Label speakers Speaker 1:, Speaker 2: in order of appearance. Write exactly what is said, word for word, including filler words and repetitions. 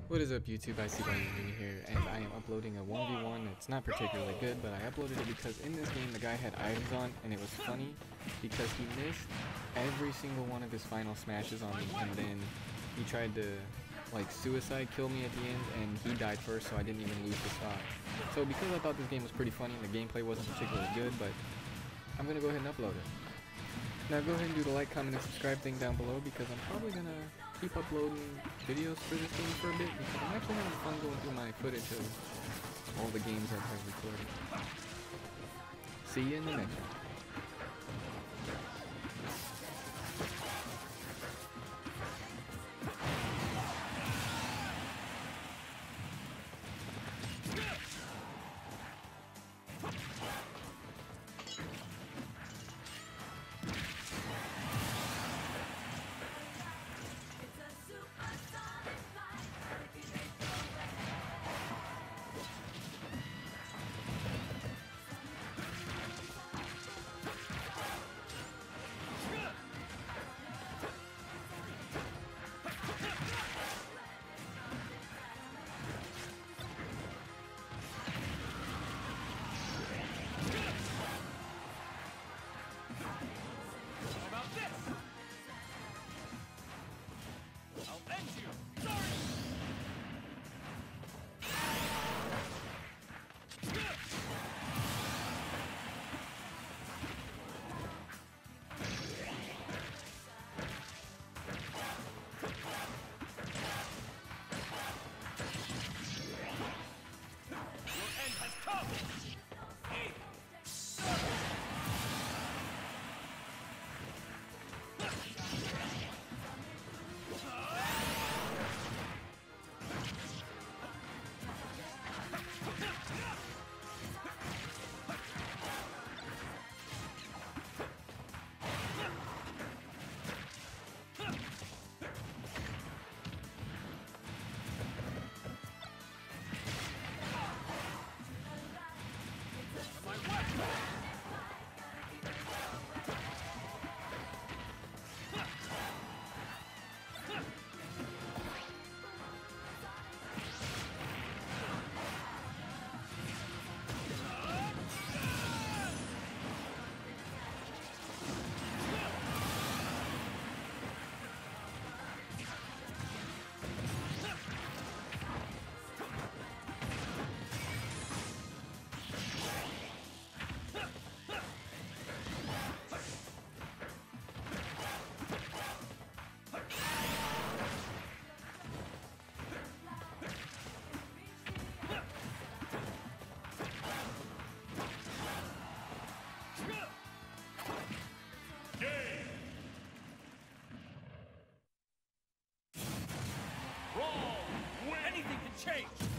Speaker 1: What is up YouTube, I see Ridley here, and I am uploading a one v one. It's not particularly good, but I uploaded it because in this game the guy had items on, and it was funny because he missed every single one of his final smashes on me, and then he tried to like suicide kill me at the end, and he died first, so I didn't even lose the stock. So because I thought this game was pretty funny and the gameplay wasn't particularly good, but I'm gonna go ahead and upload it. Now go ahead and do the like, comment, and subscribe thing down below because I'm probably gonna keep uploading videos for this game for a bit because I'm actually having fun going through my footage of all the games that I've recorded. See you in the next one.
Speaker 2: Anything can change!